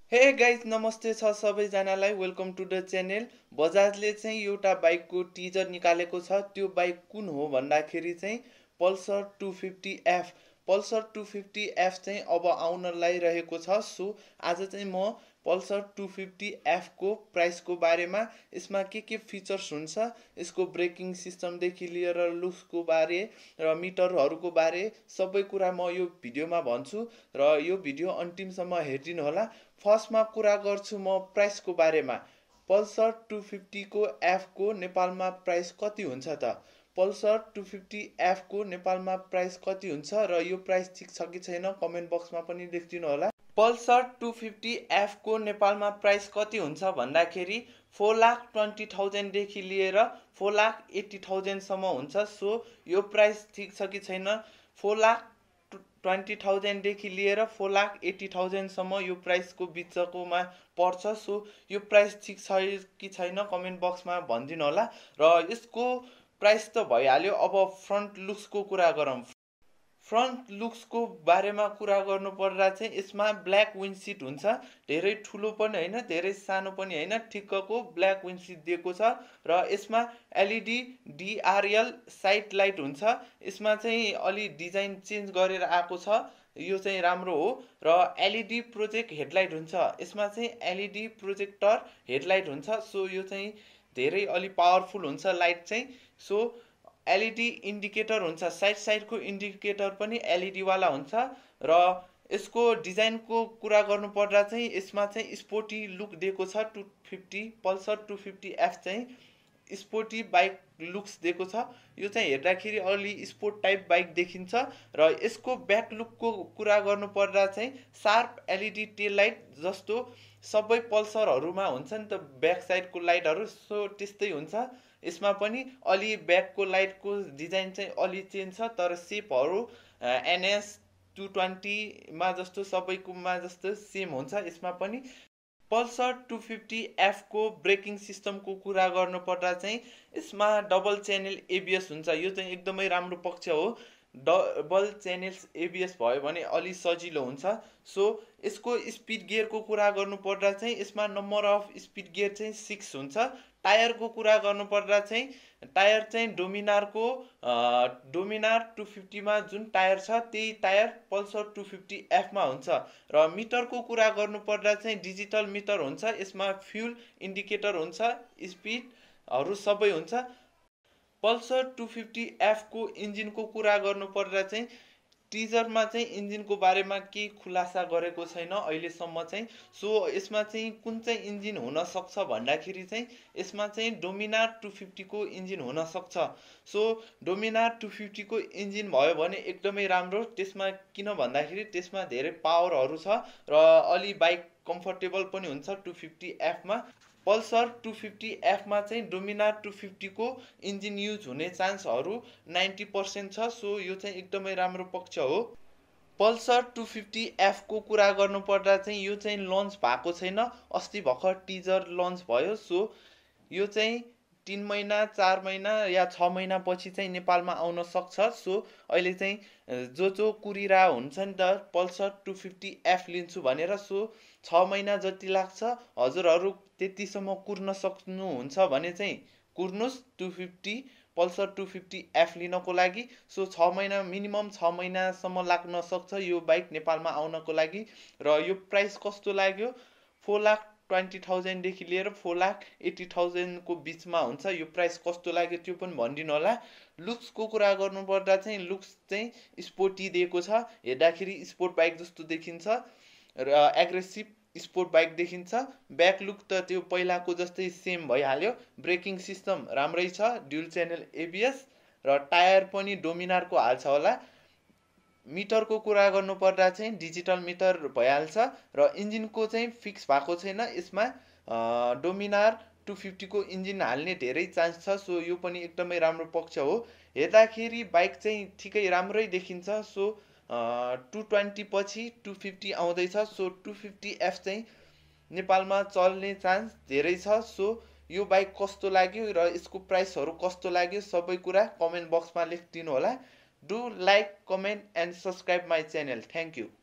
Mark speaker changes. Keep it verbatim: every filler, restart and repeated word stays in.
Speaker 1: Hey guys नमस्ते छ सबैजनालाई वेलकम टु द च्यानल। बजाजले चाहिँ एउटा बाइकको टिजर निकालेको छ। त्यो बाइक कुन हो भन्दाखेरि चाहिँ Pulsar two fifty F. Pulsar two fifty F चाहिँ अब आउन लागिरहेको छ। सो आज चाहिँ म पल्सर टू फिफ्टी एफ को प्राइसको बारेमा, यसमा के के फिचर्स हुन्छ, यसको ब्रेकिङ सिस्टमदेखि लिएर लुक्सको बारे र मिटरहरूको बारे सबै कुरा म यो भिडियोमा भन्छु र यो भिडियो अन्तिमसम्म हेरिदिनु होला। फर्स्टमा कुरा गर्छु म प्राइसको बारेमा। पल्सर टू फिफ्टी को एफ को नेपालमा प्राइस कति हुन्छ त? पल्सर टू फिफ्टी एफ को नेपालमा प्राइस कति हुन्छ र यो प्राइस ठिक छ कि छैन कमेन्ट बक्समा पनि लेखिदिनु होला। पल्सर टू फिफ्टी एफ को नेपालमा प्राइस कति हुन्छ भन्दाखेरि फोर लाख ट्वेन्टी थाउजन्डदेखि लिएर फोर लाख एट्टी थाउजन्डसम्म हुन्छ। सो यो प्राइस ठिक छ कि छैन? फोर लाख ट्वेन्टी थाउजन्डदेखि लिएर फोर लाख एट्टी थाउजन्डसम्म यो प्राइसको बिचकोमा पर्छ। सो यो प्राइस ठिक छ कि छैन कमेन्ट बक्समा भनिदिनु होला। र यसको प्राइस त भइहाल्यो। अब फ्रन्ट लुक्सको कुरा गरौँ। फ्रन्ट लुक्सको बारेमा कुरा गर्नु पर्दा चाहिँ यसमा ब्ल्याक विन्डसिट हुन्छ। धेरै ठुलो पनि होइन, धेरै सानो पनि होइन, ठिक्कको ब्ल्याक विन्डसिट दिएको छ। र यसमा एलइडी डिआरएल साइड लाइट हुन्छ। यसमा चाहिँ अलि डिजाइन चेन्ज गरेर आएको छ, यो चाहिँ राम्रो हो। र एलइडी प्रोजेक्ट हेडलाइट हुन्छ। यसमा चाहिँ एलइडी प्रोजेक्टर हेडलाइट हुन्छ। सो यो चाहिँ धेरै अलि पावरफुल हुन्छ लाइट चाहिँ। सो एलइडी इन्डिकेटर हुन्छ, साइड साइडको इन्डिकेटर पनि एलइडी वाला हुन्छ। र यसको डिजाइनको कुरा गर्नु पर्दा चाहिँ यसमा चाहिँ स्पोर्टी लुक दिएको छ। Two fifty Pulsar two fifty F चाहिँ स्पोर्टी बाइक लुक्स दिएको छ। यो चाहिँ हेर्दाखेरि अलि स्पोर्ट टाइप बाइक देखिन्छ। र यसको ब्याक लुकको कुरा गर्नु पर्दा चाहिँ सार्प एलइडी टेल लाइट जस्तो सबै पल्सरहरूमा हुन्छ नि त ब्याक साइडको लाइटहरू, सो त्यस्तै हुन्छ। यसमा पनि अलि ब्याकको लाइटको डिजाइन चाहिँ अलि चेन्ज छ, तर सेपहरू एनएस टू ट्वेन्टीमा जस्तो सबैकोमा जस्तो सेम हुन्छ। यसमा पनि पल्सर टू फिफ्टी एफ को ब्रेकिङ सिस्टमको कुरा गर्नु पर्दा चाहिँ यसमा डबल च्यानल एबिएस हुन्छ। यो चाहिँ एकदमै राम्रो पक्ष हो। डबल च्यानल्स एबिएस भयो भने अलि सजिलो हुन्छ। सो यसको स्पिड गियरको कुरा गर्नु पर्दा चाहिँ यसमा नम्बर अफ स्पिड गियर चाहिँ सिक्स हुन्छ। टायरको कुरा गर्नु पर्दा चाहिँ टायर चाहिँ डोमिनारको डोमिनार टू फिफ्टीमा जुन टायर छ त्यही टायर पल्सर टू फिफ्टी एफमा हुन्छ। र मिटरको कुरा गर्नु पर्दा चाहिँ डिजिटल मिटर हुन्छ। यसमा फ्युल इन्डिकेटर हुन्छ, स्पिडहरू सबै हुन्छ। पल्सर टू फिफ्टी एफ को इन्जिनको कुरा गर्नु पर्दा चाहिँ टिजरमा चाहिँ इन्जिनको बारेमा केही खुलासा गरेको छैन अहिलेसम्म चाहिँ। सो यसमा चाहिँ कुन चाहिँ इन्जिन हुन सक्छ भन्दाखेरि चाहिँ यसमा चाहिँ डोमिनार टू फिफ्टी को इन्जिन हुन सक्छ। सो डोमिनार टू फिफ्टी को इन्जिन भयो भने एकदमै राम्रो। त्यसमा किन भन्दाखेरि त्यसमा धेरै पावरहरू छ र अलि बाइक कम्फर्टेबल पनि हुन्छ टू फिफ्टी एफमा। पल्सर टू फिफ्टी एफमा चाहिँ डोमिनार टू फिफ्टी को इन्जिन युज हुने चान्सहरू नाइन्टी पर्सेन्ट छ। सो यो चाहिँ एकदमै राम्रो पक्ष हो। पल्सर टू फिफ्टी एफ को कुरा गर्नु पर्दा चाहिँ यो चाहिँ लन्च भएको छैन, अस्ति भर्खर टिजर लन्च भयो। सो यो चाहिँ तिन महिना चार महिना या छ महिना पछि चाहिँ नेपालमा आउन सक्छ। सो अहिले चाहिँ जो जो कुरिरा हुन्छ नि त पल्सर टू फिफ्टी एफ लिन्छु भनेर, सो छ महिना जति लाग्छ। हजुरहरू त्यतिसम्म कुर्न सक्नुहुन्छ भने चाहिँ कुर्नुहोस् two fifty Pulsar two fifty F लिनको लागि। सो छ महिना मिनिमम छ महिनासम्म लाग्न सक्छ यो बाइक नेपालमा आउनको लागि। र यो प्राइस कस्तो लाग्यो? फोर लाख ट्वेन्टी थाउजन्डदेखि लिएर फोर लाख एट्टी थाउजन्डको बिचमा हुन्छ। यो प्राइस कस्तो लाग्यो त्यो पनि भनिदिनु होला। लुक्सको कुरा गर्नु पर्दा चाहिँ लुक्स चाहिँ स्पोर्टी दिएको छ। हेर्दाखेरि स्पोर्ट बाइक जस्तो देखिन्छ र एग्रेसिभ स्पोर्ट बाइक देखिन्छ। ब्याक लुक त त्यो पहिलाको जस्तै सेम भइहाल्यो। ब्रेकिङ सिस्टम राम्रै छ, ड्युल च्यानल एबिएस र टायर पनि डोमिनारको हाल्छ होला। मिटरको कुरा गर्नु पर्दा चाहिँ डिजिटल मिटर भइहाल्छ। र इन्जिनको चाहिँ फिक्स भएको छैन। यसमा डोमिनार टू फिफ्टी को इन्जिन हाल्ने धेरै चान्स छ। सो यो पनि एकदमै राम्रो पक्ष हो। हेर्दाखेरि बाइक चाहिँ ठिकै राम्रै देखिन्छ। सो टू ट्वेन्टी पछि टू फिफ्टी आउँदैछ। सो टू फिफ्टी एफ चाहिँ नेपालमा चल्ने चान्स धेरै छ। सो यो बाइक कस्तो लाग्यो र यसको प्राइसहरू कस्तो लाग्यो सबै कुरा कमेन्ट बक्समा लेखिदिनु होला। Do like, comment and subscribe my channel. Thank you.